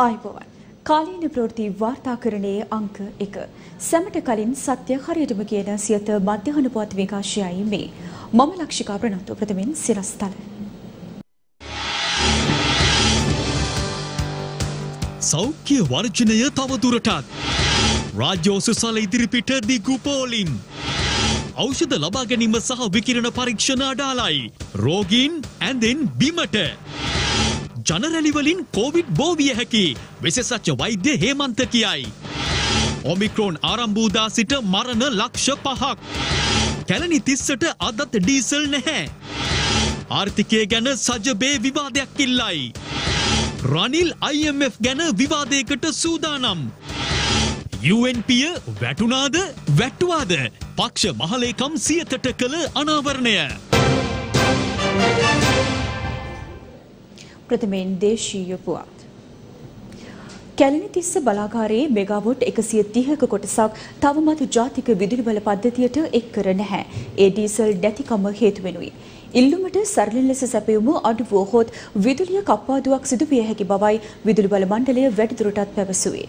ආයුබෝවන් කාලීන ප්‍රවෘත්ති වාර්තාකරණයේ අංක 1 සැමට කලින් සත්‍ය හරියටම කියන සියත මධ්‍යහන පුවත් විකාශයයි මේ මම ලක්ෂිකා ප්‍රනන්දු ප්‍රථමයෙන් සිරස්තල සෞඛ්‍ය වර්ජනය තවදුරටත් රාජ්‍ය ඔසුසල ඉදිරිපිට දිගු පෝලිම් ඖෂධ ලබා ගැනීම සහ විකිරණ පරීක්ෂණ අඩාලයි රෝගීන් ඇඳෙන් බිමට ජනරැලි වලින් කොවිඩ් බෝවිය හැකි විශේෂඥ වෛද්‍ය හේමන්ත කියයි. ඔමික්‍රෝන් ආරම්භ වූ දා සිට මරණ ලක්ෂ 5ක්. කැලණි 30ට අදත් ඩීසල් නැහැ. ආර්ථිකය ගැන සජබේ විවාදයක් ඉල්ලයි. රනිල් IMF ගැන විවාදයකට සූදානම්. UNP වැටුණාද වැටුවාද පක්ෂ මහලේකම් සියතට කළ අනාවරණය. ප්‍රථමයෙන් දේශීය පුවත්. කැලණි 30 බලාගාරයේ මෙගාවොට් 130ක කොටසක් තවමත් ජාතික විදුලි බල පද්ධතියට එක් කර නැහැ. ඒ ඩීසල් නැතිකම හේතු වෙනුයි. ඉල්ලුමට සරලින් ලෙස සැපයුම අඩු වුවහොත් විදුලිය කප්පාදුවක් සිදු විය හැකි බවයි විදුලි බල මණ්ඩලය වැඩිදුරටත් පැවසුවේ.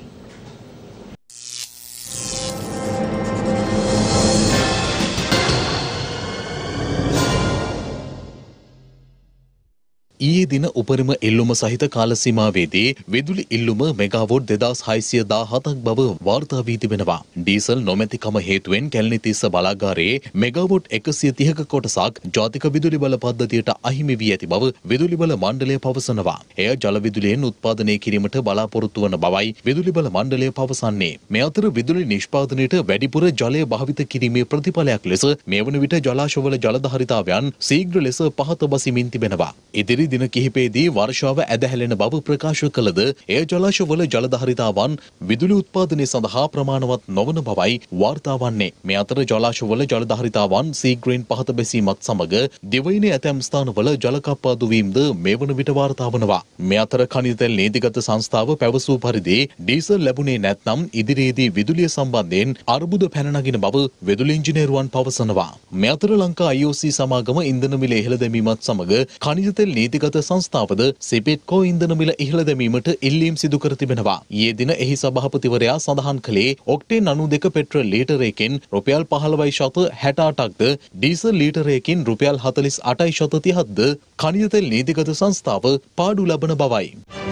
ඊයේ දින උපරිම ඉල්ලුම සහිත කාල සීමාවේදී විදුලි ඉල්ලුම මෙගාවොට් 2617ක් බව වාර්තා වී තිබෙනවා. ඩීසල් නොමැතිකම හේතුවෙන් කැලණි 30 බලාගාරයේ මෙගාවොට් 130ක කොටසක් ජාතික විදුලි බල පද්ධතියට අහිමි වී ඇති බව විදුලි බල මණ්ඩලය පවසනවා. එය ජල විදුලියෙන් උත්පාදනය කිරීමට බලාපොරොත්තු වන බවයි විදුලි බල මණ්ඩලය පවසන්නේ. මේ අතර විදුලි නිෂ්පාදනයට වැඩිපුර ජලය භාවිත කිරීමේ ප්‍රතිඵලයක් ලෙස මේ වන විට ජලාශවල ජලධාරිතාවයන් ශීඝ්‍ර ලෙස පහත බසිමින් තිබෙනවා. ඉදිරි දින කිහිපයේදී වර්ෂාව ඇදහැලෙන බව ප්‍රකාශ කළද එය ජලාශවල ජලධාරිතාවන් විදුලි උත්පාදනය සඳහා ප්‍රමාණවත් නොවන බවයි වාර්තා වන්නේ. මේ අතර ජලාශවල ජලධාරිතාවන් ශීඝ්‍රයෙන් පහත බැසීමත් සමග දිවයිනේ ඇතැම් ස්ථානවල ජල කප්පාදු වීමද මේ වන විට වාර්තා වනවා. මේ අතර ඛනිජ තෙල් නීතිගත සංස්ථාව පැවසූ පරිදි ඩීසල් ලැබුණේ නැත්නම් ඉදිරියේදී විදුලිය සම්බන්ධයෙන් අර්බුද පැන නගින බව විදුලි ඉංජිනේරුවන් පවසනවා. මේ අතර ලංකා IOC සමාගම ඉන්ධන මිල ඉහළ දැමීමත් සමග ඛනිජ තෙල් නීතිගත සංස්ථාවද සෙපෙට්කෝ ඉන්ධන මිල ඉහළ දැමීමට ඉල්ලීම් සිදු කර තිබෙනවා. ඊයේ දින එහි සභාපතිවරයා සඳහන් කළේ ඔක්ටේන් 92 පෙට්‍රල් ලීටරයකින් රුපියල් 15.68ක්ද ඩීසල් ලීටරයකින් රුපියල් 48.30ක්ද ඛනිජ තෙල් නීතිගත සංස්ථාව පාඩු ලබන බවයි.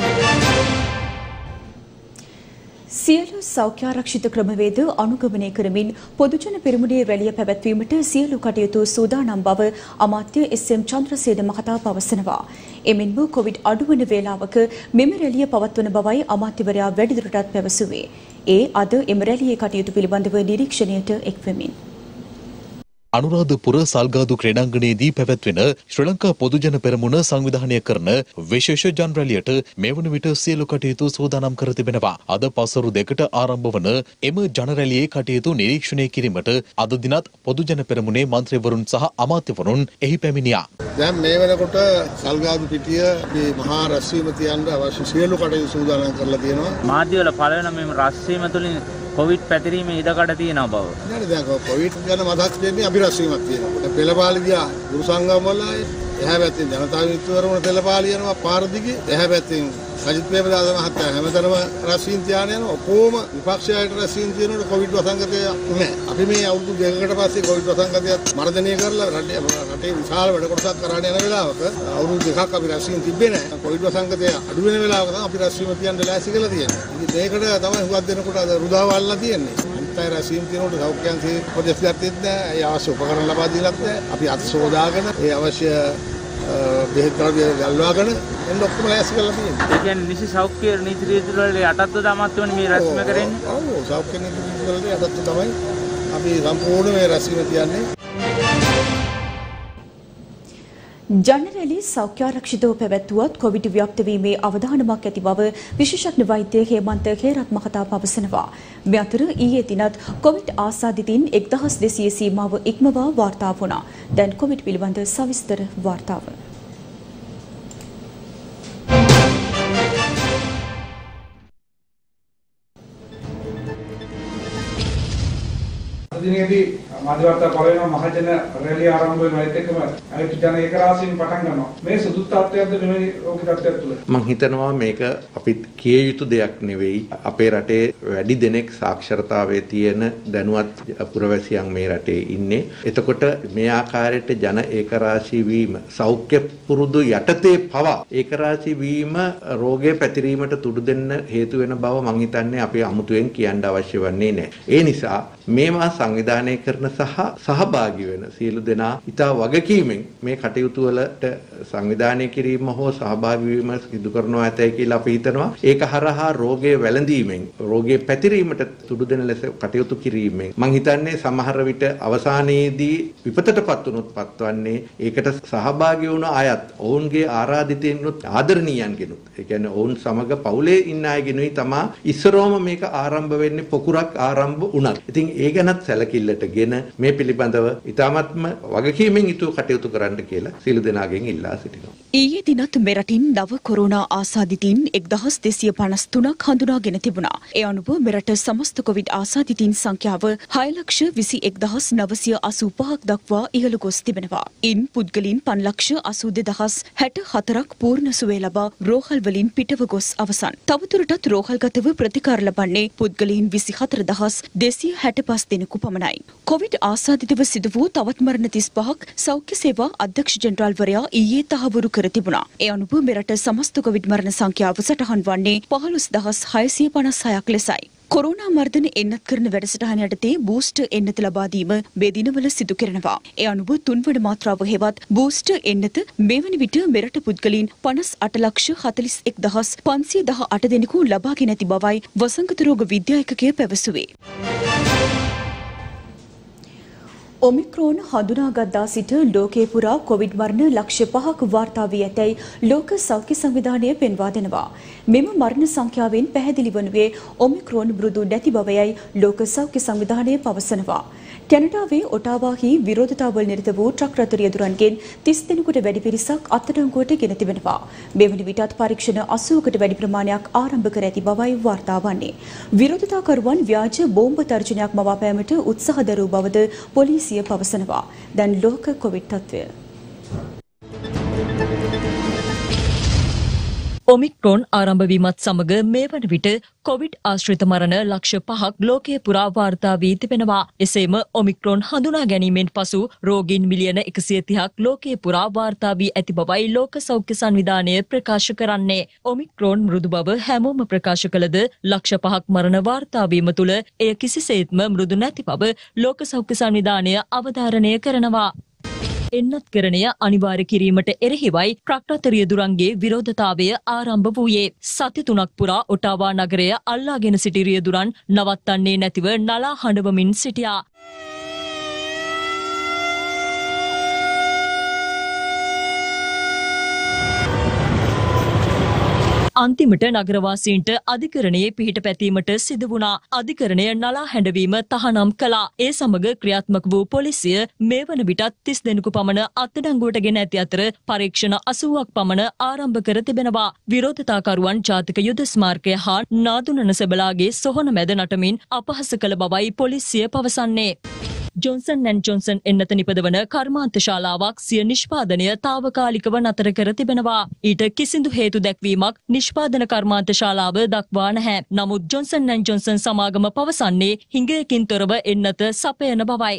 සියලු සෞඛ්‍යාරක්ෂිත ක්‍රමවේද අනුගමනය කරමින් පොදුජන පෙරමුණේ රැළිය පැවැත්වීමට සියලු කටයුතු සූදානම් බව අමාත්‍ය SM චන්ද්‍රසේන මහතා පවසනවා. එමෙන්ම කොවිඩ් අඩුවන වේලාවක මෙම රැළිය පවත්වන බවයි අමාත්‍යවරයා වැඩිදුරටත් පැවසුවේ. ඒ අද එම රැළියේ කටයුතු පිළිබඳව නිරීක්ෂණයට එක්වෙමින් අනුරාධපුර සල්ගාදු ක්‍රීඩාංගණයේදී පැවැත්වෙන ශ්‍රී ලංකා පොදුජන පෙරමුණ සංවිධානය කරන විශේෂ ජන රැළියට මේ වන විට සියලු කටයුතු සූදානම් කර තිබෙනවා. අද පසරු 2ට ආරම්භ වන එම ජන රැළියේ කටයුතු නිරීක්ෂණය කිරීමට අද දිනත් පොදුජන පෙරමුණේ මන්ත්‍රීවරුන් සහ අමාත්‍යවරුන් එහි පැමිණියා. දැන් මේ වෙනකොට සල්ගාදු පිටිය මේ මහා රැස්වීම තියන්න අවශ්‍ය සියලු කටයුතු සූදානම් කරලා තියෙනවා. මාධ්‍යවල පළවෙන මේ රැස්වීම තුළින් කොවිඩ් පැතිරීමේ ඉඩකඩ තියෙනවා බව. නේද දැන් කොවිඩ් ගැන මතක් දෙන්නේ අභිරැස්වීමක් තියෙනවා. පෙළපාලි ගියා ගුරු සංගම් වල එහා පැත්තෙන් ජනතා විමුක්තිවරණ පෙළපාලි යනවා පාර දිගේ එහා පැත්තෙන් සජිත් ප්‍රේමදාස මහත්තයා හැමතැනම රැස්වීම තියාගෙන යනවා. ඔක්කොම විපක්ෂයට රැස්වීම තියෙනකොට කොවිඩ් වසංගතය නැහැ. අපි මේ අවුරුදු දෙකකට පස්සේ කොවිඩ් වසංගතයත් මර්ධනය කරලා රටේ විශාල වැඩ කොටසක් කරාගෙන යන වෙලාවක අවුරුදු දෙකක් අපි රැස්වීම තිබ්බේ නැහැ. කොවිඩ් වසංගතය අඩු වෙන වෙලාවක තමයි අපි රැස්වීම තියන්න ලෑස්ති කරලා තියෙන්නේ. ඉතින් මේකට තමයි හුඟක් දෙනකොට අද රුදාවල්ලා තියෙන්නේ. අනිත් අය රැස්වීම තියෙනකොට සෞඛ්‍යංශයේ උපදෙස් ගත්තෙත් නැහැ. ඒ අවශ්‍ය උපකරණ ලබා දීලත් නැහැ. අපි අත් සෝදාගෙන ඒ අවශ්‍ය බෙහෙත් ද්‍රව්‍ය ගල්වාගෙන එන්න ඔක්කොම ලෑස්ති කරලා තියෙනවා. ඒ කියන්නේ නිසි සෞඛ්‍ය නීති රීති වල යටත්ව අමාත්‍යවරුන් මේ රැස්වීම කරන්නේ. ඔව් සෞඛ්‍ය නීති වල යටත්ව තමයි අපි සම්පූර්ණ මේ රැස්වීම තියන්නේ. ජනරැලි සෞඛ්‍යාරක්ෂිතව පැවැත්වුවත් කොවිඩ් ව්‍යාප්ත වීමේ අවධානමක් ඇති බව විශේෂඥ වෛද්‍ය හේමන්ත හේරත් මහතා පවසනවා. මේ අතර ඊයේ දිනත් කොවිඩ් ආසාදිතින් 1200 සීමාව ඉක්මවා වාර්තා වුණා. දැන් කොවිඩ් පිළිබඳ සවිස්තර වාර්තාව. දිනේදී මධ්‍යවර්ත පළවෙනි මහජන රැලිය ආරම්භ වෙනවා ඒත් එක්කම අනිත් ජන ඒකරාශීන් පටන් ගන්නවා. මේ සුදුසු තත්ත්වයක්ද මෙවැනි රෝගී තත්ත්වයක් තුළ? මම හිතනවා මේක අපිත් කිය යුතු දෙයක් නෙවෙයි. අපේ රටේ වැඩි දෙනෙක් සාක්ෂරතාවයේ තියෙන දැනුවත් පුරවැසියන් මේ රටේ ඉන්නේ. එතකොට මේ ආකාරයට ජන ඒකරාශී වීම සෞඛ්‍ය පුරුදු යටතේ පවා ඒකරාශී වීම රෝගයේ පැතිරීමට තුඩු දෙන්න හේතු වෙන බව මම හිතන්නේ අපි අමුතුවෙන් කියන්න අවශ්‍ය වන්නේ නැහැ. ඒ නිසා මේවා සංවිධානය කරන සහ සහභාගී වෙන සියලු දෙනා ඉතා වගකීමෙන් මේ කටයුතු වලට සංවිධානය කිරීම හෝ සහභාගී වීම සිදු කරනවා ඇතයි කියලා අපි හිතනවා. ඒක හරහා රෝගයේ වැළඳීමෙන් රෝගයේ පැතිරීමට තුඩු දෙන ලෙස කටයුතු කිරීමෙන් මම හිතන්නේ සමහර විට අවසානයේදී විපතටපත් වුණොත් පත්වන්නේ ඒකට සහභාගී වුණ අයත් ඔවුන්ගේ ආරාධිතයින්ුත් ආදරණීයන්ගෙනුත් ඒ කියන්නේ ඔවුන් සමග පවුලේ ඉන්න අයගෙනුයි තමා ඉස්සරෝම මේක ආරම්භ වෙන්නේ පොකුරක් ආරම්භ වුණත්. ඉතින් ඒ ගැනත් සැලකිල්ලටගෙන මේ පිළිබඳව ඉතාමත්ම වගකීමෙන් යුතුව කටයුතු කරන්න කියලා සියලු දෙනාගෙන් ඉල්ලා සිටිනවා. ඊයේ දිනත් මෙරටින් නව කොරෝනා ආසාදිතයින් 1253ක් හඳුනාගෙන තිබුණා. ඒ අනුව මෙරට සමස්ත කොවිඩ් ආසාදිතයින් සංඛ්‍යාව 6,21,985ක් දක්වා ඉහළ ගොස් තිබෙනවා. ඉන් පුද්ගලයන් 5,82,064ක් පූර්ණ සුවය ලබා රෝහල් වලින් පිටව ගොස් අවසන්. තවදුරටත් රෝහල්ගතව ප්‍රතිකාර ලබන්නේ පුද්ගලයන් 24,265 දෙනෙකු පමණයි. කොවිඩ් ආසාදිතව සිදු වූ තවත් මරණ 35ක් සෞඛ්‍ය සේවා අධ්‍යක්ෂ ජෙනරාල්වරයා ඊයේ තහවුරු කර තිබුණා. ඒ අනුව මෙරට සමස්ත කොවිඩ් මරණ සංඛ්‍යාව සටහන් වන්නේ 15,656ක් ලෙසයි. කොරෝනා මර්ධන එන්නත් කරන වැඩසටහන යටතේ බූස්ටර් එන්නත ලබා දීම මේ දිනවල සිදු කරනවා. ඒ අනුව තුන්වන මාත්‍රාව හෙවත් බූස්ටර් එන්නත මේ වන විට මෙරට පුද්ගලයන් 58,41,518 දෙනෙකු ලබාගෙන ඇති බවයි වසංගත රෝග විද්‍යායකකය පැවසුවේ. ඔමික්‍රෝන් හඳුනාගත්දා සිට ලෝකයේ පුරා කොවිඩ් මරණ ලක්ෂ 5ක් වාර්තා වී ඇතැයි ලෝක සෞඛ්‍ය සංවිධානය පෙන්වා දෙනවා. මෙම මරණ සංඛ්‍යාවෙන් පැහැදිලි වනුයේ ඔමික්‍රෝන් මෘදු නැති බවයයි ලෝක සෞඛ්‍ය සංවිධානය පවසනවා. කැනඩාවේ ඔටාවාහි විරෝධතාවල නිරත වූ ට්‍රක් රථ රියදුරන්ගෙන් 30 දෙනෙකුට වැඩි පිරිසක් අත්අඩංගුවට ගෙන තිබෙනවා. මේ වන විටත් පරීක්ෂණ 80කට වැඩි ප්‍රමාණයක් ආරම්භ කර ඇති බවයි වාර්තා වන්නේ. විරෝධතාකරුවන් ව්‍යාජ බෝම්බ තර්ජනයක් මවා පෑමට උත්සාහ දරූ බවද පොලිසිය පවසනවා. දැන් ලෝක කොවිඩ් තත්ත්වය. ඔමික්‍රෝන් ආරම්භ වීමත් සමග මේ වන විට කොවිඩ් ආශ්‍රිත මරණ ලක්ෂ 5ක් ලෝකයේ පුරා වාර්තා වී තිබෙනවා. එසේම ඔමික්‍රෝන් හඳුනා ගැනීමෙන් පසු රෝගීන් මිලියන 130ක් ලෝකයේ පුරා වාර්තා වී ඇති බවයි ලෝක සෞඛ්‍ය සංවිධානය ප්‍රකාශ කරන්නේ. ඔමික්‍රෝන් මෘදු බව හැමෝම ප්‍රකාශ කළද ලක්ෂ 5ක් මරණ වාර්තා වීම තුළ එය කිසිසේත්ම මෘදු නැති බව ලෝක සෞඛ්‍ය සංවිධානය අවධාරණය කරනවා. එන්නත්කරණය අනිවාර්ය කිරීමට එරෙහිවයි ට්‍රක් රථ රියදුරන්ගේ විරෝධතාවය ආරම්භ වූයේ. සති 3ක් පුරා ඔටාවා නගරය අල්ලාගෙන සිටි රියදුරන් නවත්තන්නේ නැතිව නලා හඬවමින් සිටියා. අන්තිමට නගරවාසීන්ට අධිකරණයේ පිහිට පැතීමට සිදු වුණා. අධිකරණය නලා හැඬවීම තහනම් කළා. ඒ සමග ක්‍රියාත්මක වූ පොලිසිය මේ වන විටත් 30 දෙනෙකු පමණ අත්අඩංගුවට ගෙන ඇති අතර පරීක්ෂණ 80ක් පමණ ආරම්භ කර තිබෙනවා. විරෝධතාකරුවන් ජාතික යුද ස්මාරකය හා නාදුනන සෙබලාගේ සොහොන මැද නටමින් අපහාස කළ බවයි පොලිසිය පවසන්නේ. ජොන්සන් ඇන්ඩ් ජොන්සන් එන්නත නිපදවන කර්මාන්ත ශාලාවක් සිය නිෂ්පාදනය තාවකාලිකව නතර කර තිබෙනවා. ඊට කිසිදු හේතු දැක්වීමක් නිෂ්පාදන කර්මාන්ත ශාලාව දක්වා නැහැ. නමුත් ජොන්සන් ඇන්ඩ් ජොන්සන් සමාගම පවසන්නේ හිඟයකින් තොරව එන්නත සපයන බවයි.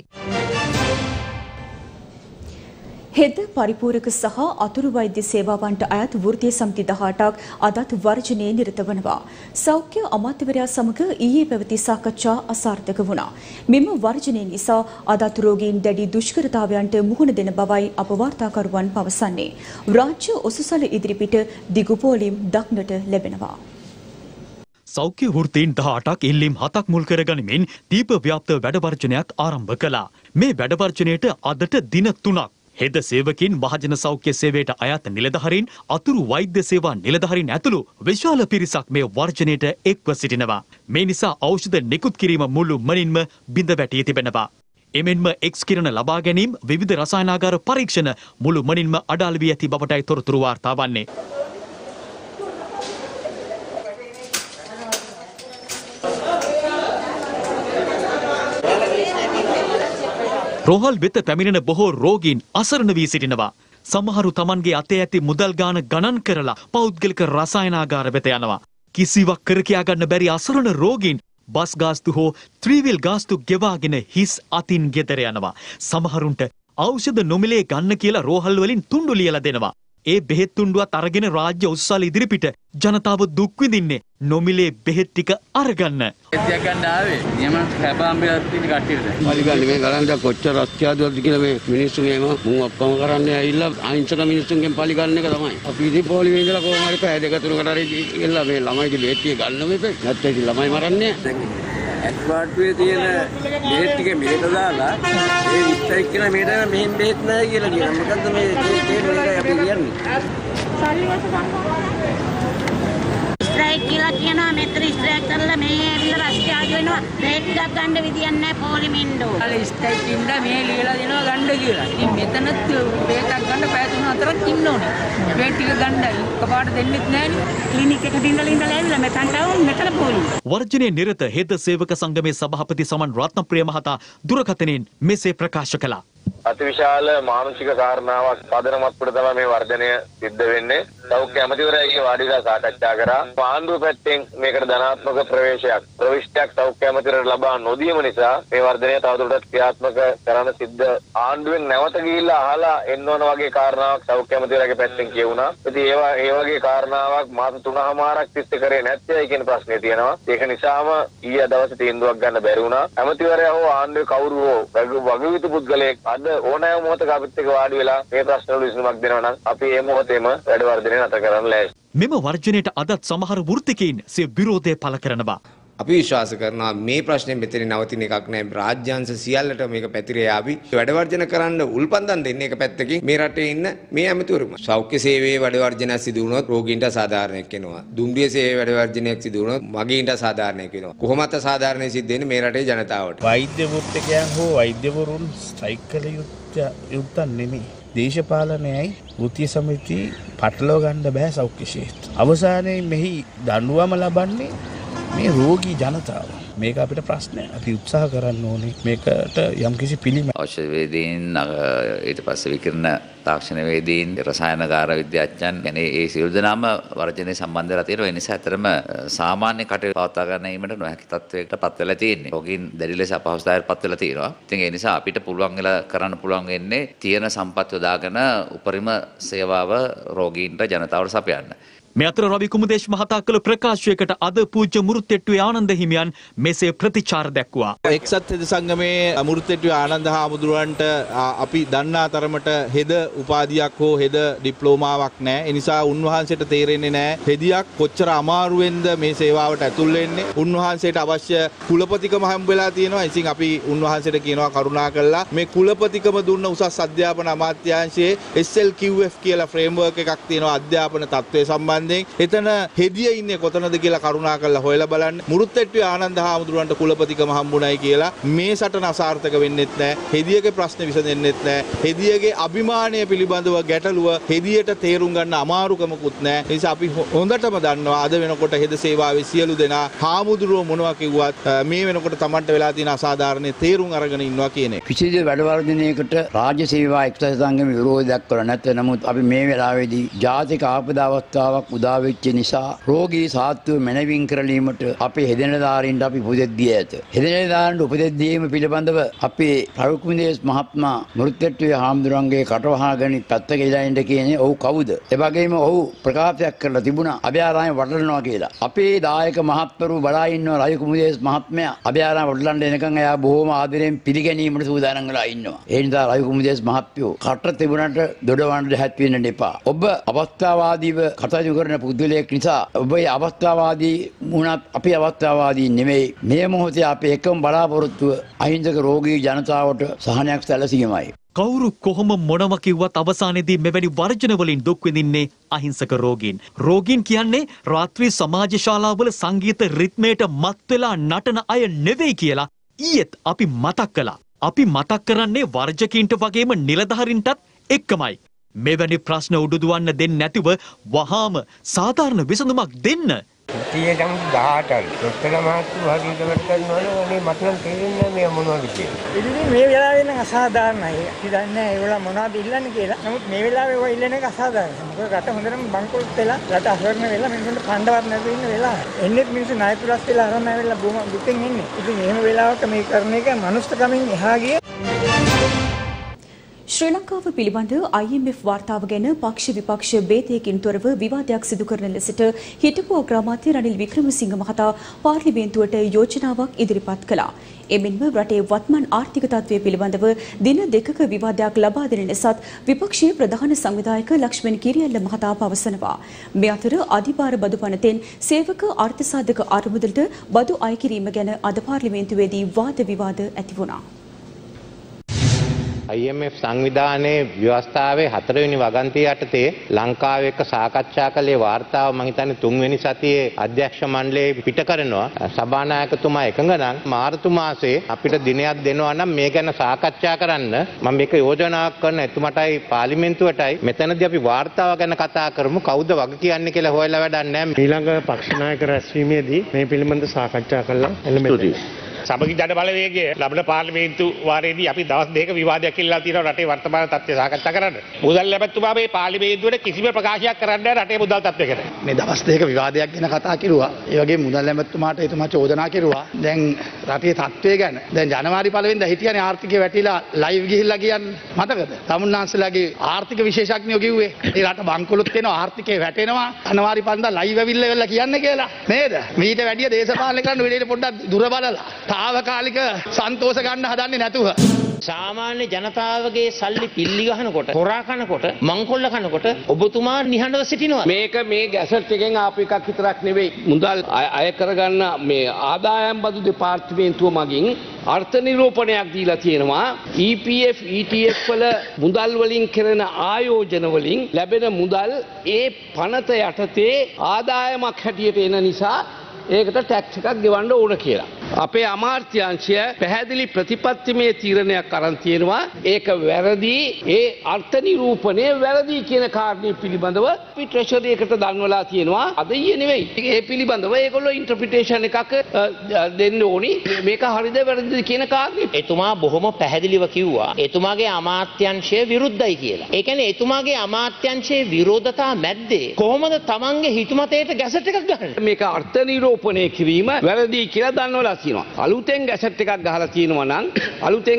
හෙද පරිපූරක සහ අතුරු වෛද්‍ය සේවාවන්ට අයත් වෘත්තීය සමිති 18ක් අදත් වර්ජනයේ නිරත වනවා. සෞඛ්‍ය අමාත්‍යවරයා සමග ඊයේ පැවති සාකච්ඡා අසාර්ථක වුණා. මෙම වර්ජනය නිසා අදත් රෝගීන් දැඩි දුෂ්කරතාවයන්ට මුහුණ දෙන බවයි අප වාර්තාකරුවන් පවසන්නේ. රාජ්‍ය ඔසුසල ඉදිරිපිට දිගු පෝලිම් දක්නට ලැබෙනවා. සෞඛ්‍ය වෘත්තීන් 18ක් ඉල්ලීම් 7ක් මුල් කරගනිමින් දීප ව්‍යාප්ත වැඩවර්ජනයක් ආරම්භ කළා. මේ වැඩවර්ජනයට අදට දින 3ක් හෙද සේවකින් මහජන සෞඛ්‍ය සේවයට අයත් නිලධාරීන් අතුරු වෛද්‍ය සේවා නිලධාරීන් ඇතුළු විශාල පිරිසක් මේ වර්ජනයට එක්ව සිටිනවා. මේ නිසා ඖෂධ නිකුත් කිරීම මුළු මනින්ම බිඳ වැටී තිබෙනවා. එමෙන්ම එක්ස් කිරණ ලබා ගැනීම විවිධ රසායනාගාර පරීක්ෂණ මුළු මනින්ම අඩාල වී ඇති බවටයි තොරතුරු වාර්තා වන්නේ. රෝහල් වෙත පැමිණෙන බොහෝ රෝගීන් අසරණ වී සිටිනවා. සමහරු Tamanගේ අතේ ඇති මුදල් ගාන ගණන් කරලා පෞද්ගලික රසායනාගාර වෙත යනවා. කිසිවක් කර කියා ගන්න බැරි අසරණ රෝගීන් බස් ගාස්තු හෝ ත්‍රිවිල් ගාස්තු ගෙවාගෙන හිස් අතින් ගෙදර යනවා. සමහරුන්ට ඖෂධ නොමිලේ ගන්න කියලා රෝහල් වලින් තුණ්ඩු ලියලා දෙනවා. ඒ බෙහෙත් තුණ්ඩුවත් අරගෙන රාජ්‍ය උස්සාල ඉදිරිපිට ජනතාව දුක් විඳින්නේ නොමිලේ බෙහෙත් ටික අරගන්න. එතියක් ගන්න ආවේ නියම කැපාම්බිලා තියෙන කට්ටියද? පරිගන්නේ මේ ගලන්ද කොච්චර අත්‍යාදුවක්ද කියලා මේ මිනිස්සු මේම මුන් ඔක්කොම කරන්නේ ඇවිල්ලා අහිංසක මිනිස්සුන්ගෙන් පරිගන්න එක තමයි. අපි ඉතින් පොලිමේ ඉඳලා කොහොම හරි පැය දෙක තුනකට හරි ගිහලා මේ ළමයිගේ බෙහෙත් ටික ගන්න මේපේ. නැත්නම් ඉතින් ළමයි මරන්නේ. ඇත්වාට්ටුවේ තියෙන බෙහෙත් ටික මෙහෙට දාලා ඒ විස්තර කියන මේට මෙහෙන් බෙහෙත් නැහැ කියලා කියනවා. මොකද්ද මේ මේක අපි කියන්නේ? සල්ලි වලට ස්ට්‍රයික් කියලා කියනවා. මෙතන ස්ට්‍රයික් කරලා මේ ඇවිල්ලා රස්තිය ආජ වෙනවා. බෙහෙත් ටිකක් ගන්න විදියක් නැහැ පොලිමෙන්ඩෝ. ස්ට්‍රයික් ඉඳලා මේ ලියලා දෙනවා ගන්න කියලා. ඉතින් මෙතන බෙහෙතක් ගන්න පැය 3-4ක් ඉන්න ඕනේ. බෙහෙත් ටික ගන්න එකපාරට දෙන්නෙත් නැහැනේ. ක්ලිනික් එකට ඉඳලා ඇවිල්ලා මෙතනට මෙතන පොලිම. වර්ජනයේ නිරත හෙද සේවක සංගමේ සභාපති සමන් රත්නප්‍රිය මහතා දුරකථනයෙන් මෙසේ ප්‍රකාශ කළා. අතිවිශාල මානසික කාරණාවක් පදනමක් උඩ තමයි මේ වර්ධනය සිද්ධ වෙන්නේ. සෞඛ්‍ය ඇමතිවරයාගේ වාඩිලා සාකච්ඡා කරා. ආණ්ඩුව පැත්තෙන් මේකට ධනාත්මක ප්‍රවිෂ්ටයක් සෞඛ්‍ය ඇමතිවරයාට ලබා නොදීම නිසා මේ වර්ධනය තවදුරටත් ක්‍රියාත්මක කරන්න සිද්ධ. ආණ්ඩුවෙන් නැවත ගිහිල්ලා අහලා එන්න ඕන වගේ කාරණාවක් සෞඛ්‍ය ඇමතිවරයාගේ පැත්තෙන් කියුණා. ඉතින් ඒ වගේ කාරණාවක් මාස 3මාරක් තිස්සේ කරේ නැත්තේ කියන ප්‍රශ්නේ තියෙනවා. ඒක නිසාම ඊයේ දවසේ තීන්දුවක් ගන්න බැරි වුණා. ඇමතිවරයා හෝ ආණ්ඩුවේ කවුරු හෝ වගවිතු පුද්ගලයෙක් අද ඕනෑම මොහොතක අපිත් එක්ක වාඩි වෙලා මේ ප්‍රශ්න වල විසඳුමක් දෙනවා නම් අපි ඒ මොහොතේම වැඩ වර්ධනය නැතර කරන්න ලෑස්ති. මෙම වර්ජනයට අදත් සමහර වෘත්තිකයින් සිය විරෝධය පළ කරනවා. අපි විශ්වාස කරනවා මේ ප්‍රශ්නේ මෙතන නවතින එකක් නෑ. රාජ්‍යාංශ සියල්ලට මේක පැතිරේ ආවි. වැඩ වර්ජන කරන්න උල්පන්දම් දෙන්නේ එක පැත්තකින් මේ රටේ ඉන්න මේ ඇමතිවරුම. සෞඛ්‍ය සේවයේ වැඩ වර්ජනයක් සිදු වුණොත් රෝගීන්ට අසාධාරණයක් වෙනවා. දුම්රිය සේවයේ වැඩ වර්ජනයක් සිදු වුණොත් මගීන්ට අසාධාරණයක් වෙනවා. කොහොමද අසාධාරණය සිද්ධ වෙන්නේ මේ රටේ ජනතාවට? වෛද්‍ය වෘත්තිකයන් හෝ වෛද්‍යවරුන් ස්ට්‍රයික් කළ යුත්තන් නෙමෙයි. දේශපාලනයයි වෘත්තීය සමිති පටලව ගන්න බෑ සෞඛ්‍ය ක්ෂේත්‍රය. අවසානයේ මෙහි දඬුවම ලබන්නේ මේ රෝගී ජනතාව. මේක අපිට ප්‍රශ්නයක්. අපි උත්සාහ කරන්න ඕනේ මේකට යම්කිසි පිළිමයක්. ඖෂධ වේදීන් ඊට පස්සේ විකිරණ තාක්ෂණ වේදීන් රසායනකාර විද්‍යාඥයන් කියන්නේ ඒ සියලු දෙනාම වර්ජනයේ සම්බන්ධ වෙලා තියෙනවා. ඒ නිසා ඇතරම සාමාන්‍ය කටයුතු පවත්වා ගැනීමට නොහැකි තත්වයකට පත් වෙලා තියෙන්නේ. රෝගීන් දැඩි ලෙස අපහසුතාවයට පත් වෙලා තියෙනවා. ඉතින් ඒ නිසා අපිට පුළුවන් වෙලා කරන්න පුළුවන් වෙන්නේ තියෙන සම්පත් යොදාගෙන උපරිම සේවාව රෝගීන්ට ජනතාවට සපයන්න. මේ අතර රවි කුමුදේශ් මහතා කළ ප්‍රකාශයකට අද පූජ්‍ය මුරුත්තෙට්ටුවේ ආනන්ද හිමියන් මෙසේ ප්‍රතිචාර දැක්වුවා. එක්සත් හෙද සංගමේ මුරුත්තෙට්ටුවේ ආනන්ද හාමුදුරුවන්ට අපි දන්නා තරමට හෙද උපාධියක් හෝ හෙද ඩිප්ලෝමාවක් නැහැ. ඒ නිසා උන්වහන්සේට තේරෙන්නේ නැහැ හෙදියක් කොච්චර අමාරුවෙන්ද මේ සේවාවට ඇතුල් වෙන්නේ. උන්වහන්සේට අවශ්‍ය කුලපතිකම හම්බ වෙලා තියෙනවා. ඉතින් අපි උන්වහන්සේට කියනවා කරුණා කළා මේ කුලපතිකම දුන්න උසස් අධ්‍යාපන අමාත්‍යාංශයේ SLQF කියලා ෆ්‍රේම්වර්ක් එකක් තියෙනවා අධ්‍යාපන තත්ත්වයේ සම්බන්ධ එතන හෙදිය ඉන්නේ කොතනද කියලා කරුණා කරලා හොයලා බලන්න. මුරුත්තෙට්ටුවේ ආනන්ද හාමුදුරුවන්ට කුලපතිකම හම්බුණයි කියලා මේ සටන අසාර්ථක වෙන්නෙත් නැහැ. හෙදියගේ ප්‍රශ්න විසඳෙන්නෙත් නැහැ. හෙදියගේ අභිමානය පිළිබඳව ගැටලුව හෙදියට තේරුම් ගන්න අමාරුකමකුත් නැහැ. ඒ නිසා අපි හොඳටම දන්නවා අද වෙනකොට හෙද සේවාවේ සියලු දෙනා හාමුදුරුවෝ මොනවා කිව්වත් මේ වෙනකොට Tamanට වෙලා තියෙන අසාධාරණ තේරුම් අරගෙන ඉන්නවා කියන එක. කිසිදු වැඩ වර්ධනයකට රාජ්‍ය සේවා එක්සත් සංගම විරෝධයක් කළ නැත්නම් නමුත් අපි මේ වෙලාවේදී ජාතික ආපදා අවස්ථාවක් උදා වෙච්ච නිසා රෝගී සාත්තුව මැනවින් කරලීමට අපේ හෙදෙනදාරින්ට අපි උපදෙස් දී ඇත. හෙදෙනදාරන්ට උපදෙස් දීම පිළිබඳව අපේ රවි කුමුදේශ් මහත්මයා මුරුත්තෙට්ටුවේ හාමුදුරන්ගේ කටවහාගෙන පැත්තක ඉඳලා ඉන්න කියන්නේ ඔහු කවුද? ඒ වගේම ඔහු ප්‍රකාශයක් කරලා තිබුණා අභයාරාමයේ වඩලනවා කියලා. අපේ දායක මහත්වරු බලා ඉන්නවා රවි කුමුදේශ් මහත්මයා අභයාරාම වඩලන්න එනකන් එයා බොහොම ආදරෙන් පිළිගැනීමට සූදානම් වෙලා ඉන්නවා. ඒ නිසා රවි කුමුදේශ් මහත්මයෝ කට තිබුණාට දොඩවන්න හැත් වෙන්න එපා. ඔබ අවස්ථාවාදීව කටයුතු කරන පුද්ගලයෙක් නිසා ඔබේ අවස්ථාවාදී වුණත් අපේ අවස්ථාවාදී නෙමෙයි. මේ මොහොතේ අපේ එකම බලාපොරොත්තුව අහිංසක රෝගී ජනතාවට සහනයක් සැලසීමයි. කවුරු කොහොම මොනව කිව්වත් අවසානයේදී මෙවැනි වර්ජන වලින් දුක් විඳින්නේ අහිංසක රෝගීන්. රෝගීන් කියන්නේ රාත්‍රී සමාජ ශාලාවල සංගීත රිද්මයට මත් වෙලා නටන අය නෙවෙයි කියලා ඊයේත් අපි මතක් කළා. අපි මතක් කරන්නේ වර්ජකීන්ට වගේම නිලධාරීන්ටත් එක්කමයි. මෙවැනි ප්‍රශ්න උඩුදුවන්න දෙන්නේ නැතිව වහාම සාධාරණ විසඳුමක් දෙන්න. 18යි. ඔතන මාත්තු හරියට වැඩ කරනවා නම් අනේ මට නම් තේරෙන්නේ නැහැ මේ මොනවද කියලා. ඉතින් මේ වෙලාවේ නම් අසාධාරණයි. අපි දන්නේ නැහැ ඒගොල්ලෝ මොනවද ඉල්ලන්නේ කියලා. නමුත් මේ වෙලාවේ ඒවා ඉල්ලන එක අසාධාරණයි. මොකද රට හොඳටම බංකොලොත් වෙලා රට අසරණ වෙලා මිනිස්සුන්ට කණ්ඩායම් නැතුව ඉන්න වෙලාව. එන්නේ මිනිස්සු ණයතුරස් වෙලා අරන් ආවෙලා බොහොම දුකෙන් ඉන්නේ. ඉතින් එහෙම වෙලාවක මේ කරන එක මනුස්සකමින් එහා ගිය ශ්‍රී ලංකාව පිළිබඳ IMF වාර්තාව ගැන පක්ෂ විපක්ෂ ભેදයකින් තොරව විවාදයක් සිදු කරන ලෙසට හිටපු අග්‍රාමාත්‍ය රනිල් වික්‍රමසිංහ මහතා පාර්ලිමේන්තුවට යෝජනාවක් ඉදිරිපත් කළා. එමෙන්ම රටේ වත්මන් ආර්ථික තත්ත්වය පිළිබඳව දින දෙකක විවාදයක් ලබා දෙන ලෙසත් විපක්ෂයේ ප්‍රධාන සංවිධායක ලක්ෂ්මන් කිරියල්ල මහතා පවසනවා. මේ අතර අධිභාර බදු පනතෙන් සේවක අර්ථසාධක අරමුදලට බදු අය කිරීම ගැන අද පාර්ලිමේන්තුවේදී වාද විවාද ඇති වුණා. IMF සංවිධානයේ ව්‍යවස්ථාවේ 4 වෙනි වගන්තිය යටතේ ලංකාව එක්ක සාකච්ඡා කළේ වාර්තාව මම හිතන්නේ 3 වෙනි සතියේ අධ්‍යක්ෂ මණ්ඩලයේ පිට කරනවා. සභානායකතුමා එකඟ නම් මාර්තු මාසයේ අපිට දිනයක් දෙනවා නම් මේ ගැන සාකච්ඡා කරන්න මම මේක යෝජනාවක් කරන එතුමටයි පාර්ලිමේන්තුවටයි මෙතනදී අපි වාර්තාව ගැන කතා කරමු. කවුද වග කියන්නේ කියලා හොයලා වැඩක් නැහැ. ඊළඟ පක්ෂ නායක රැස්වීමේදී මේ පිළිබඳව සාකච්ඡා කළා. එළමෙන්න සමගි ජන බලවේගයේ ලබන පාර්ලිමේන්තු වාරයේදී අපි දවස් දෙකක විවාදයක් ඉල්ලලා තියෙනවා රටේ වර්තමාන තත්ත්වය සාකච්ඡා කරන්න. මුදල් ලැබතුමා මේ පාර්ලිමේන්තුවේ කිසිම ප්‍රකාශයක් කරන්නේ නැහැ රටේ මුදල් තත්ත්වය ගැන. මේ දවස් දෙකක විවාදයක් ගැන කතා කිරුවා. ඒ වගේම මුදල් ලැබතුමාට එතුමා චෝදනා කෙරුවා. දැන් රටේ තත්ත්වය ගැන. දැන් ජනවාරි 1 වෙනිදා හිටියනේ ආර්ථිකය වැටිලා ලයිව් ගිහිල්ලා කියන්නේ. මතකද? තමුන්නාන්සලාගේ ආර්ථික විශේෂඥයෝ කිව්වේ මේ රට බංකොලොත් වෙනවා ආර්ථිකය වැටෙනවා. ජනවාරි 5 දා ලයිව් ඇවිල්ලා කියන්නේ කියලා. නේද? මීට වැඩිය දේශපාලන කරන්න වෙලෙට පොඩ්ඩක් දුර බලලා තාවකාලික සන්තෝෂ ගන්න හදන්නේ නැතුව සාමාන්‍ය ජනතාවගේ සල්ලි පිල්ලි ගහනකොට හොරා කනකොට මංකොල්ල කනකොට ඔබතුමා නිහඬව සිටිනවා. මේක මේ ගැසට් එකෙන් ආපු එකක් විතරක් නෙවෙයි. මුදල් අය කරගන්න මේ ආදායම් බදු දෙපාර්තමේන්තුව මගින් අර්ථ නිරූපණයක් දීලා තියෙනවා. EPF ETF වල මුදල් වලින් කරන ආයෝජන වලින් ලැබෙන මුදල් ඒ පනත යටතේ ආදායමක් හැටියට එන නිසා ඒකට ටැක්ස් එකක් ගෙවන්න ඕන කියලා. අපේ අමාත්‍යාංශය පැහැදිලි ප්‍රතිපත්තිමය තීරණයක් අරන් තියෙනවා. ඒක වැරදි. ඒ අර්ථ නිරූපණය වැරදි කියන කාරණේ පිළිබඳව අපි ට්‍රෙෂරි එකට දන්වලා තියෙනවා. අද ඊයේ නෙවෙයි. ඒ පිළිබඳව ඒගොල්ලෝ ඉන්ටර්ප්‍රිටේෂන් එකක් දෙන්න ඕනි. මේක හරිද වැරදිද කියන කාරණේ. එතුමා බොහොම පැහැදිලිව කිව්වා එතුමාගේ අමාත්‍යාංශය විරුද්ධයි කියලා. ඒ කියන්නේ එතුමාගේ අමාත්‍යාංශයේ විරෝධතා මැද්දේ කොහොමද තමන්ගේ හිතුමතේට ගැසට් එකක් ගහන්නේ? මේක අර්ථ නිරූපණය කිරීම වැරදි කියලා දන්වලා තියෙනවා. අලුතෙන් ගැසට් එකක් ගහලා තියෙනවා නම් අලුතෙන්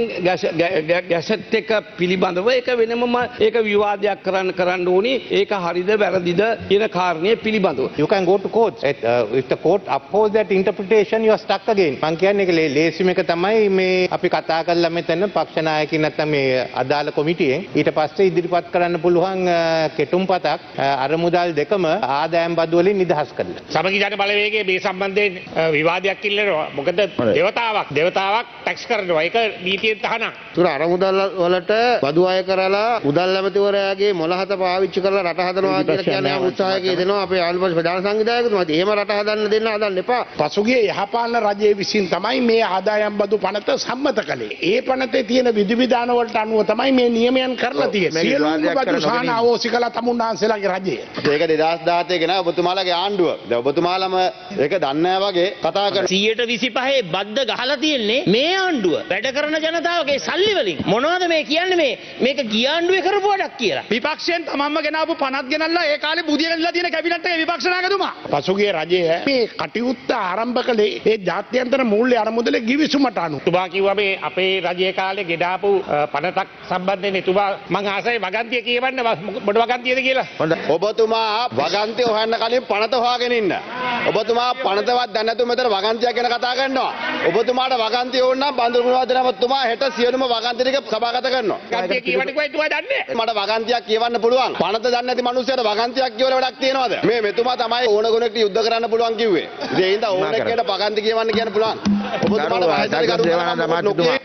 ගැසට් එක පිළිබඳව ඒක වෙනමම ඒක විවාදයක් කරන්න ඕනි. ඒක හරිද වැරදිද කියන කාරණේ පිළිබඳව. You can go to court. If the court upholds that interpretation you are stuck again. මං කියන්නේ ඒක ලේසිම එක තමයි මේ අපි කතා කරලා මෙතන පක්ෂ නායකින් නැත්නම් මේ අදාළ කොමිටියෙන් ඊට පස්සේ ඉදිරිපත් කරන්න පුළුවන් කෙටුම්පතක් අරමුදල් දෙකම ආදායම් බදු වලින් නිදහස් කරලා. සමගි ජන බලවේගයේ මේ සම්බන්ධයෙන් විවාදයක් ඉල්ලනවා. මොකද දේවතාවක් ටැක්ස් කරනවා. ඒක නීතියෙන් තහනම්. තුර අරමුදල් වලට බදු අය කරලා මුදල් ඇමතිවරයාගේ මොළහත පාවිච්චි කරලා රට හදනවා කියලා කියන්නේ උත්සාහයක යෙදෙනවා අපේ ආල්පස් ප්‍රධාන සංවිධායකතුමා. එහෙම රට හදන්න දෙන්න හදන්න එපා. පසුගිය යහපාලන රජයේ විසින් තමයි මේ ආදායම් බදු පනත සම්මත කළේ. ඒ පනතේ තියෙන විධිවිධාන වලට අනුව තමයි මේ නියමයන් කරලා තියෙන්නේ. සියලුම බදු සාන අවෝසි කළා තමුන්නාන්සේලාගේ රජය. ඒක 2017 ගෙන ඔබතුමාලාගේ ආණ්ඩුව. දැන් ඔබතුමාලම ඒක දන්නේ වගේ කතා කරනවා. 125 බද්ද ගහලා තියෙන්නේ මේ ආණ්ඩුව වැඩ කරන ජනතාවගේ සල්ලි වලින්. මොනවද මේ කියන්නේ මේක ගිය ආණ්ඩුවේ කරපු වැඩක් කියලා. විපක්ෂයෙන් තමන්ම ගෙනාවු පනත් ගෙනල්ලා ඒ කාලේ බුදිය ගෙනල්ලා තියෙන කැබිනට් එකේ විපක්ෂ නායකතුමා. පසුගිය රජයේ මේ කටයුත්ත ආරම්භ කළේ ඒ ජාත්‍යන්තර මූල්‍ය අරමුදලේ ගිවිසුමට අනුව. තුබා කිව්වා මේ අපේ රජයේ කාලේ ගෙඩාපු පනතක් සම්බන්ධයෙන් තුබා මං ආසයි වගන්තිය කියවන්න මොකද වගන්තියද කියලා. හොඳ. ඔබතුමා වගන්තිය හොයන්න කලින් පනත හොයාගෙන ඉන්න. ඔබතුමා පනතවත් දැන නැතුව මෙතන වගන්තියක් ගැන කතා කරනවා. ඔබතුමාට වගන්තිය ඕන නම් බන්දුරු ගුණවර්ධනතුමා හෙට සියලුම වගන්ති ටික සභාගත කරනවා. වගන්තිය කියවන්නේ කොහෙද ඔයා දන්නේ? මට වගන්තියක් කියවන්න පුළුවන්. පනත දන්නේ නැති මිනිස්සුන්ට වගන්තියක් කියවල වැඩක් තියනවද? මේ මෙතුමා තමයි ඕන ගුණෙක්ට යුද්ධ කරන්න පුළුවන් කිව්වේ. ඒ හින්දා ඕනෙකට වගන්ති කියවන්න කියන්න පුළුවන්. ඔබතුමාට වගන්තිය කරුණා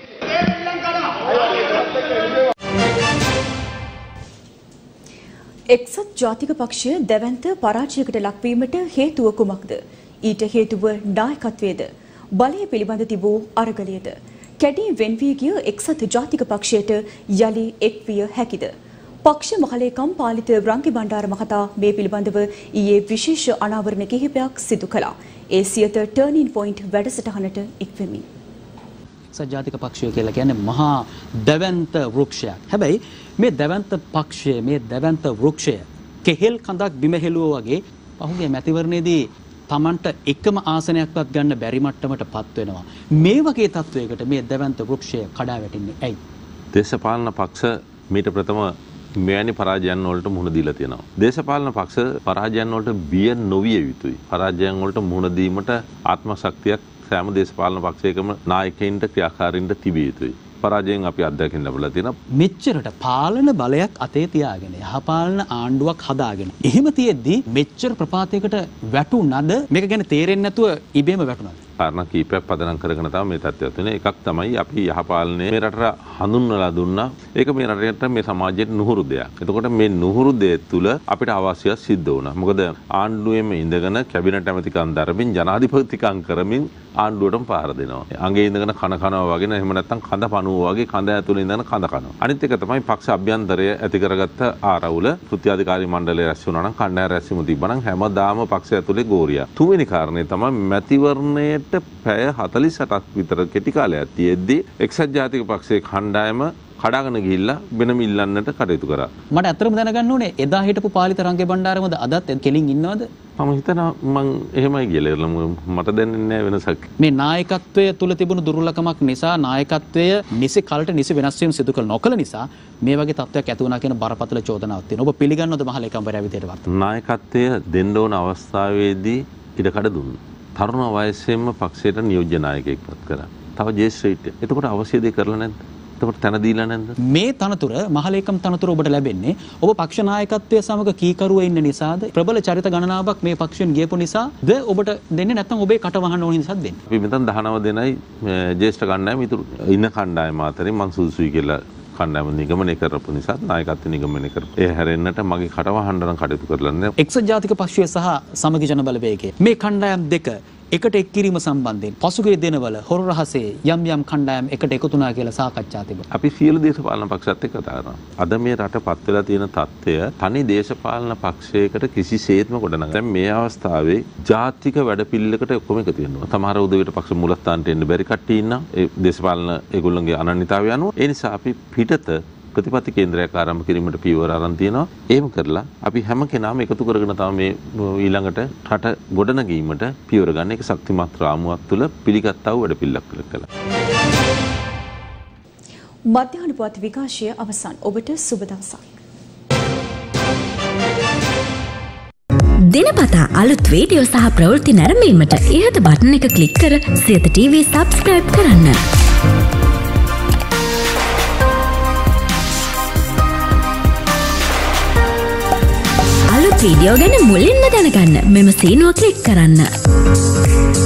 එක්සත් ජාතික පක්ෂය දැවැන්ත පරාජයකට ලක්වීමට හේතුව කුමක්ද? ඊට හේතුව නායකත්වයේද? බලය පිළිබඳ තිබූ අරගලයේද? කැඩී වෙන් වී ගිය එක්සත් ජාතික පක්ෂයට යලි එක් විය හැකිද? පක්ෂ මහලේකම් පාලිත රංගි බණ්ඩාර මහතා මේ පිළිබඳව ඊයේ විශේෂ අනාවරණ කිහිපයක් සිදු කළා. ඒ සියත ටර්නින් පොයින්ට් වැඩසටහනට එක්වෙමින්. සජාතික පක්ෂය කියලා කියන්නේ මහා දැවැන්ත වෘක්ෂයක්. හැබැයි මේ දැවැන්ත පක්ෂය මේ දැවැන්ත වෘක්ෂය කෙහෙල් කඳක් බිම හෙළුවා වගේ පහුගිය මැතිවරණයේදී Tamanට එකම ආසනයක්වත් ගන්න බැරි මට්ටමටපත් වෙනවා. මේ වගේ තත්වයකට මේ දැවැන්ත වෘක්ෂය කඩා වැටෙන්නේ ඇයි? දේශපාලන පක්ෂ මීට ප්‍රථම මෙවැනි පරාජයන් වලට මුහුණ දීලා තියෙනවා. දේශපාලන පක්ෂ පරාජයන් වලට බිය නොවිය යුතුයි. පරාජයන් වලට මුහුණ දීමට ආත්ම ශක්තියක් සෑම දේශපාලන පක්ෂයකම නායකයින්ට ක්‍රියාකාරීන්ට තිබිය යුතුයි. පරාජයෙන් අපි අත්දැකීම් ලැබලා තියෙනවා. මෙච්චරට පාලන බලයක් අතේ තියාගෙන යහපාලන ආණ්ඩුවක් හදාගෙන එහෙම තියෙද්දි මෙච්චර ප්‍රපාතයකට වැටුණාද මේක ගැන තේරෙන්නේ නැතුව ඉබේම වැටුණාද? කාරණා කීපයක් පදනම් කරගෙන තමයි මේ තත්ත්වය තියෙන්නේ. එකක් තමයි අපි යහපාලනයේ මේ රටට හඳුන්වලා දුන්නා. ඒක මේ රටේට මේ සමාජයට නුහුරු දෙයක්. එතකොට මේ නුහුරු දෙය තුල අපිට අවශ්‍ය සිද්ධ වුණා. මොකද ආණ්ඩුවේම ඉඳගෙන කැබිනට් ඇමතිකම් දරමින් ජනාධිපතිකම් කරමින් ආණ්ඩුවටම පාර දෙනවා. අඟේ ඉඳගෙන කනවා වගේ එහෙම නැත්නම් කඳ පණුවා වගේ කඳ ඇතුලේ ඉඳගෙන කඳ කනවා. අනිත් එක තමයි පක්ෂ අභ්‍යන්තරය ඇති කරගත්ත ආරවුල කෘත්‍යාධිකාරී මණ්ඩලය රැස් වුණා නම් කණ්ඩායම් රැස්වීම තිබ්බනම් හැමදාම පක්ෂය ඇතුලේ ගෝරියා. තුන්වෙනි කාරණේ තමයි මැතිවරණයේ පැය 48ක් විතර කෙටි කාලයක් තියෙද්දී එක්සත් ජාතික පක්ෂයේ කණ්ඩායම කඩාගෙන ගිහිල්ලා වෙනම ඉල්ලන්නට කටයුතු කරා. මට ඇත්තටම දැනගන්න ඕනේ එදා හිටපු පාලිත රංගේ බණ්ඩාරමද අදත් කෙලින් ඉන්නවද? මම හිතනවා මං එහෙමයි කියලා මට දැනෙන්නේ නැහැ වෙනසක්. මේ නායකත්වය තුල තිබුණු දුර්වලකමක් නිසා නායකත්වය නිසි කලට නිසි වෙනස් වීම සිදු කළ නොකළ නිසා මේ වගේ තත්ත්වයක් ඇති වුණා කියන බරපතල චෝදනාවක් තියෙනවා. ඔබ පිළිගන්නවද මහලේකම්වරයා විදියට වර්තමාන? නායකත්වය දෙන්න ඕන අවස්ථාවේදී ඉඩකඩ දුන්නා. තරුණ වයසේම පක්ෂයට නියෝජ්‍ය නායකයෙක් පත් කරා. තව ජේෂ්ඨ. එතකොට අවශ්‍ය දේ කරලා නැද්ද? එතකොට තන දීලා නැද්ද? මේ තනතුර මහලේකම් තනතුර ඔබට ලැබෙන්නේ ඔබ පක්ෂ නායකත්වයේ සමග කීකරුව ඉන්න නිසාද? ප්‍රබල චරිත ගණනාවක් මේ පක්ෂයෙන් ගියපු නිසාද ඔබට දෙන්නේ නැත්නම් ඔබේ කට වහන්න ඕන නිසාද දෙන්නේ? අපි මෙතන 19 දෙනයි ජේෂ්ඨ කණ්ඩායම ඉතුරු ඉන්න කණ්ඩායම අතරින් මං සුදුසුයි කියලා කණ්ඩායම නිගමනය කරපු නිසා නායකත්ව නිගමනය කරපු. ඒ හැරෙන්නට මගේ කට වහන්න නම් කටයුතු කරලා නැහැ. එක්සත් ජාතික පක්ෂය සහ සමගි ජන බලවේගය මේ කණ්ඩායම් දෙක එකට එක් කිරීම සම්බන්ධයෙන් පසුගිය දිනවල හොර රහසේ යම් යම් කණ්ඩායම් එකට එකතු වුණා කියලා සාකච්ඡා තිබුණා. අපි සියලු දේශපාලන පක්ෂත් එක්ක කතා කරනවා. අද මේ රට පත් වෙලා තියෙන තත්ත්වය තනි දේශපාලන පක්ෂයකට කිසිසේත්ම ගොඩනගන්න. දැන් මේ අවස්ථාවේ ජාතික වැඩපිළිවෙලකට ඔක්කොම එකතු වෙනවා. සමහර උදවියට පක්ෂ මූලස්ථානට එන්න බැරි කට්ටිය ඉන්නවා. ඒ දේශපාලන ඒගොල්ලන්ගේ අනන්‍යතාවය අනුව. ඒ නිසා අපි පිටත ප්‍රතිපත්ති කේන්ද්‍රයක් ආරම්භ කිරීමට පියවර අරන් තියෙනවා. එහෙම කරලා අපි හැම කෙනාම එකතු කරගෙන තමයි මේ ඊළඟට රට ගොඩනගීමට පියවර ගන්න. ඒක ශක්තිමත් රාමුවක් තුළ පිළිගත්තා වූ වැඩපිළිවෙලක් කළා. මධ්‍යහන පුවත් විකාශය අවසන්. ඔබට සුබ දවසක්. දිනපතා අලුත් වීඩියෝ සහ ප්‍රවෘත්ති නැරඹීමට ඉහත බටන් එක ක්ලික් කර සියත TV subscribe කරන්න. වීඩියෝ ගැන මුලින්ම දැනගන්න මෙම සීනුව ක්ලික් කරන්න.